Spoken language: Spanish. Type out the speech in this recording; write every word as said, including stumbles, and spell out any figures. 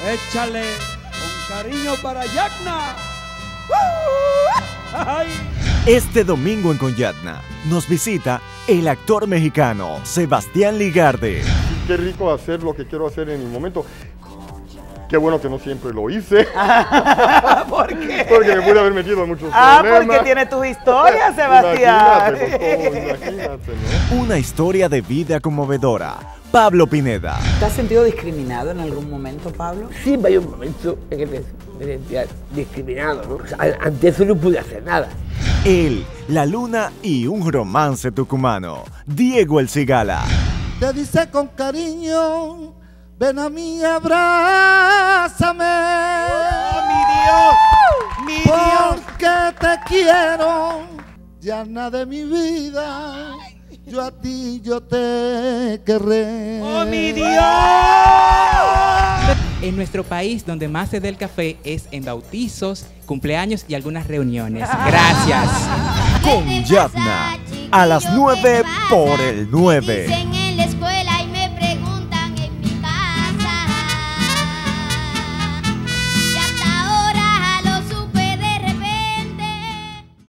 Échale con cariño para Yacna. ¡Ay! Este domingo en Conyacna nos visita el actor mexicano Sebastián Ligarde. Qué rico hacer lo que quiero hacer en el momento. Qué bueno que no siempre lo hice. ¿Por qué? Porque me pude haber metido en muchos ah, problemas. Ah, porque tiene tus historias, Sebastián. Imagínate, pues, todo, imagínate, ¿no? Una historia de vida conmovedora. Pablo Pineda. ¿Te has sentido discriminado en algún momento, Pablo? Sí, hay un momento en que me, me sentía discriminado, ¿no? O sea, ante eso no pude hacer nada. Él, la luna y un romance tucumano. Diego El Cigala. Te dice con cariño, ven a mí, abrázame. ¡Oh, mi Dios! ¡Mi Dios! Porque te quiero, Yana de mi vida. Yo a ti, yo te querré. ¡Oh, mi Dios! En nuestro país, donde más se da el café es en bautizos, cumpleaños y algunas reuniones. Gracias. Conyacna, a las nueve por el nueve.